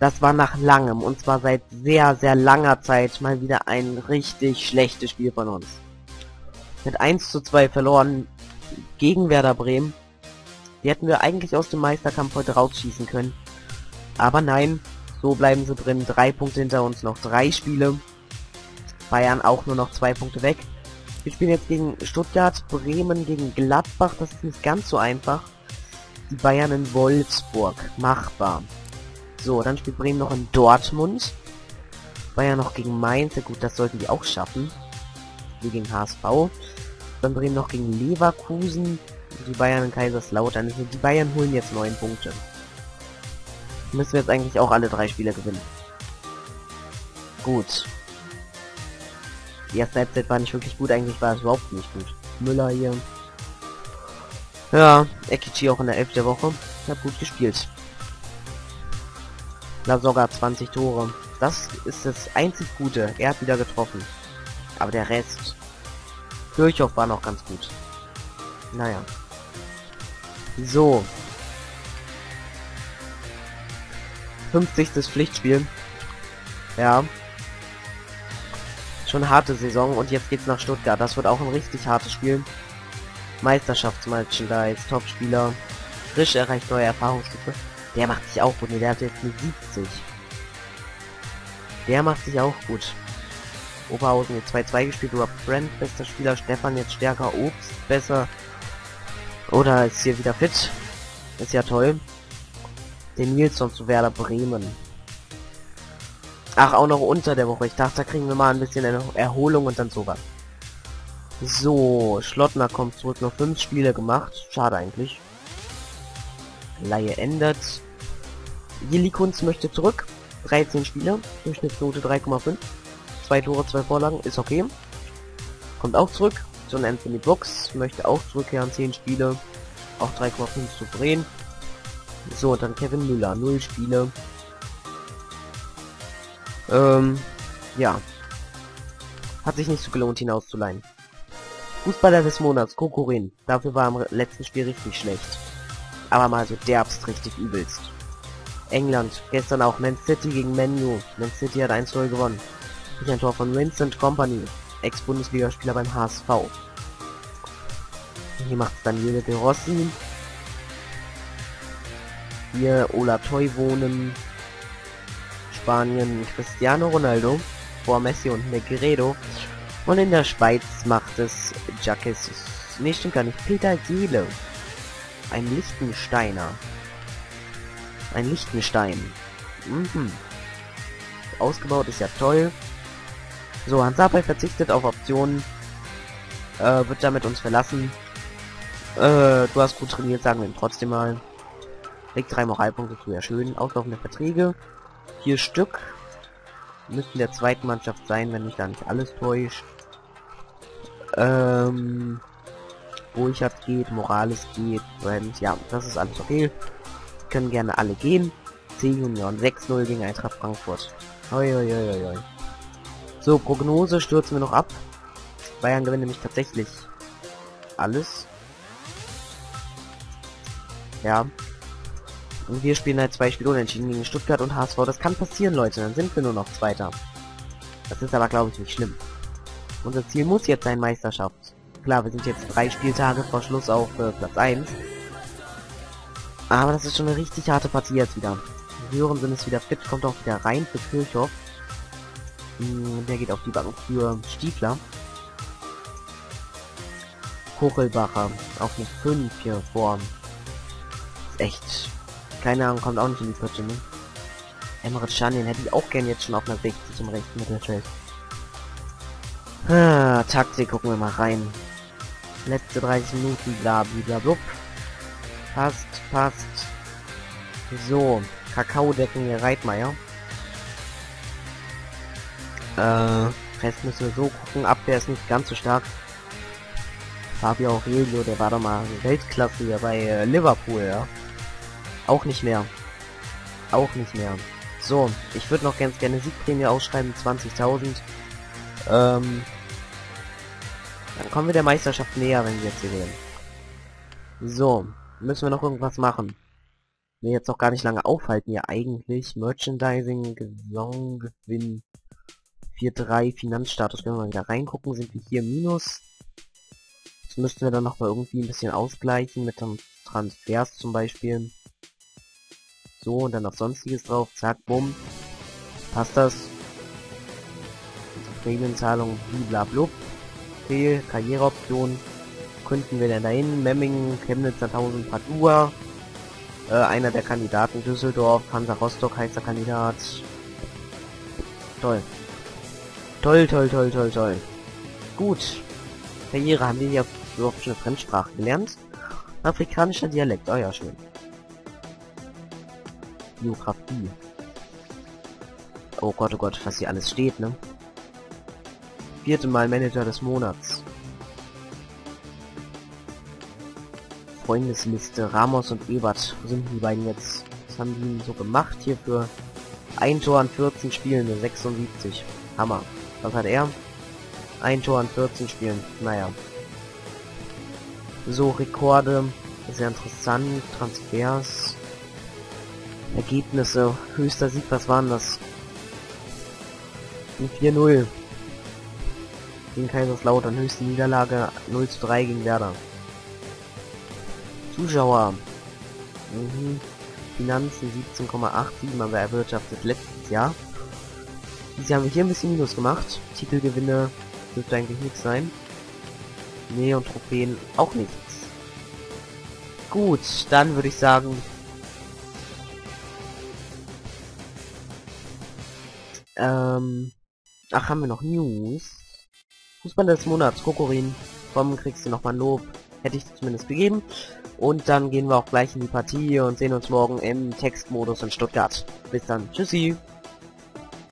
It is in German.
Das war nach langem, und zwar seit sehr, sehr langer Zeit, mal wieder ein richtig schlechtes Spiel von uns. Mit 1:2 verloren gegen Werder Bremen. Die hätten wir eigentlich aus dem Meisterkampf heute rausschießen können. Aber nein, so bleiben sie drin. 3 Punkte hinter uns, noch 3 Spiele. Bayern auch nur noch 2 Punkte weg. Wir spielen jetzt gegen Stuttgart, Bremen gegen Gladbach. Das ist nicht ganz so einfach. Die Bayern in Wolfsburg. Machbar. So, dann spielt Bremen noch in Dortmund. Bayern noch gegen Mainz. Ja gut, das sollten die auch schaffen. Wie gegen HSV. Dann Bremen noch gegen Leverkusen. Die Bayern in Kaiserslautern. Also die Bayern holen jetzt 9 Punkte. Müssen wir jetzt eigentlich auch alle 3 Spiele gewinnen. Gut. Die erste Halbzeit war nicht wirklich gut. Eigentlich war es überhaupt nicht gut. Müller hier. Ja, Ekici auch in der 11. der Woche. Hat gut gespielt. Da sogar 20 Tore. Das ist das einzig Gute. Er hat wieder getroffen. Aber der Rest... Kirchhoff war noch ganz gut. Naja. So. 50. Pflichtspiel. Ja. Schon harte Saison. Und jetzt geht's nach Stuttgart. Das wird auch ein richtig hartes Spiel. Meisterschaftsmatchen da jetzt. Topspieler. Frisch erreicht neue Erfahrungsstufe. Der macht sich auch gut. Ne, der hat jetzt eine 70. Der macht sich auch gut. Oberhausen jetzt 2-2 gespielt. Rob Brand, bester Spieler. Stefan jetzt stärker. Obst besser. Oder ist hier wieder fit. Ist ja toll. Den Nilsson zu Werder Bremen. Ach, auch noch unter der Woche. Ich dachte, da kriegen wir mal ein bisschen Erholung und dann sowas. So, Schlottner kommt zurück. Noch 5 Spiele gemacht. Schade eigentlich. Leihe ändert. Jelikunz möchte zurück. 13 Spiele. Durchschnittsnote 3,5. 2 Tore, 2 Vorlagen. Ist okay. Kommt auch zurück. John Anthony Brooks möchte auch zurückkehren. 10 Spiele. Auch 3,5 souverän. So, und dann Kevin Müller. 0 Spiele. Ja. Hat sich nicht so gelohnt, ihn auszuleihen. Fußballer des Monats, Kokorin. Dafür war im letzten Spiel richtig schlecht. Aber mal so derbst richtig übelst. England, gestern auch Man City gegen Man U. Man City hat 1:0 gewonnen. Durch ein Tor von Vincent Kompany, Ex-Bundesligaspieler beim HSV. Hier macht es Daniele De Rossi. Hier Ola Toivonen. Spanien Cristiano Ronaldo. Vor Messi und Negredo. Und in der Schweiz macht es Jacques. Nee, stimmt gar nicht. Peter Seele. Ein Liechtensteiner. Ein Liechtenstein. Mhm. Ausgebaut ist ja toll. So, Hansapai verzichtet auf Optionen. Wird damit uns verlassen. Du hast gut trainiert, sagen wir ihm trotzdem mal. Legt 3 Moralpunkte zu, ja schön. Auslaufende Verträge. 4 Stück. Müssten der zweiten Mannschaft sein, wenn mich da nicht alles täuscht. Burchardt geht, Morales geht, Brand, ja, das ist alles okay. Können gerne alle gehen. C-Union 6:0 gegen Eintracht Frankfurt. Hoi, hoi, hoi, hoi. So, Prognose stürzen wir noch ab. Bayern gewinnt nämlich tatsächlich alles. Ja. Und wir spielen halt 2 Spiele unentschieden gegen Stuttgart und HSV. Das kann passieren, Leute. Dann sind wir nur noch Zweiter. Das ist aber, glaube ich, nicht schlimm. Unser Ziel muss jetzt sein, Meisterschaft. Klar, wir sind jetzt 3 Spieltage vor Schluss auf Platz 1. Aber das ist schon eine richtig harte Partie jetzt wieder. Sörensen ist wieder fit, kommt auch wieder rein für Kirchhoff. Der geht auf die Bank für Stiefler. Kochelbacher auf eine 5 hier vor. Ist echt... Keine Ahnung, kommt auch nicht in die Pötte, ne? Emre Can, hätte ich auch gern jetzt schon auf einer 60 im rechten Mittelfeld. Taktik, gucken wir mal rein. Letzte 30 Minuten, bla bla bla. Passt, passt. So, Kakaodecken hier, Reitmeier. Rest müssen wir so gucken. Abwehr ist nicht ganz so stark. Fabio Aurelio, der war doch mal Weltklasse hier bei Liverpool, ja. Auch nicht mehr. Auch nicht mehr. So, ich würde noch ganz gerne Siegprämie ausschreiben, 20.000. Dann kommen wir der Meisterschaft näher, wenn wir jetzt hier gewinnen. So, müssen wir noch irgendwas machen. will jetzt auch gar nicht lange aufhalten hier eigentlich. Merchandising, Saisongewinn 4-3, Finanzstatus. Wenn wir mal wieder reingucken, sind wir hier minus. Das müssten wir dann noch mal irgendwie ein bisschen ausgleichen mit dem Transfers zum Beispiel. So, und dann auf Sonstiges drauf. Zack, bumm. Passt das. Prämienzahlung, blablabla. Okay, Karriereoption. Könnten wir denn dahin? Memmingen, Chemnitz, 1000, Padua. Einer der Kandidaten, Düsseldorf, Hansa Rostock, heißer Kandidat. Toll. Toll, toll, toll, toll, toll. Gut. Karriere haben wir hier überhaupt schon eine Fremdsprache gelernt. Afrikanischer Dialekt, oh ja, schön. Biografie. Oh Gott, was hier alles steht, ne? 4. Mal Manager des Monats. Freundesliste, Ramos und Ebert. Wo sind die beiden jetzt? Was haben die so gemacht hier für ein Tor an 14 Spielen, 76. Hammer. Was hat er? Ein Tor an 14 Spielen. Naja. So, Rekorde. Sehr interessant. Transfers. Ergebnisse. Höchster Sieg, was waren das? 4-0. Gegen Kaiserslautern. Höchste Niederlage 0-3 gegen Werder. Zuschauer. Finanzen 17,87 haben wir erwirtschaftet letztes Jahr. Dieses Jahr haben wir hier ein bisschen Minus gemacht. Titelgewinne dürfte eigentlich nichts sein. Nee, und Trophäen auch nichts. Gut, dann würde ich sagen... Ach, haben wir noch News? Fußball des Monats, Kokorin. Komm, kriegst du nochmal ein Lob. Hätte ich zumindest gegeben. Und dann gehen wir auch gleich in die Partie und sehen uns morgen im Textmodus in Stuttgart. Bis dann. Tschüssi.